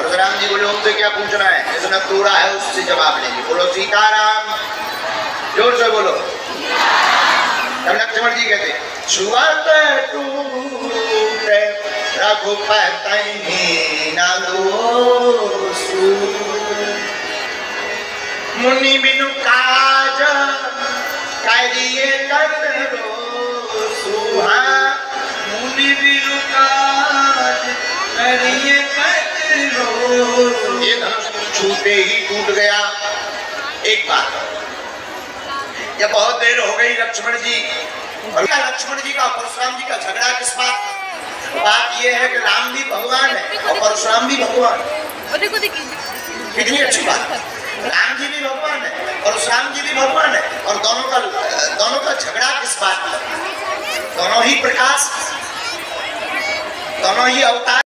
परशुराम जी बोले उनसे क्या पूछना है, जिसने तोड़ा है उससे जवाब लेंगे। बोलो सीताराम, जोर से बोलो। तब लक्ष्मण जी कहते छुआत टूटे रघुपति ना दोषु, मुनि बिनु काज करिए करो सुहा, मुनि बिनु काज करिए करो। ये धनुष छूटे ही टूट गया। एक बात, जब बहुत देर हो गई लक्ष्मण जी का परशुराम जी का झगड़ा किस बात ये है कि राम भी भगवान है और परशुराम भी भगवान है। कितनी अच्छी बात है, राम जी भी भगवान है परशुराम जी भी भगवान है, और दोनों का झगड़ा किस बात पर? दोनों ही प्रकाश, दोनों ही अवतार।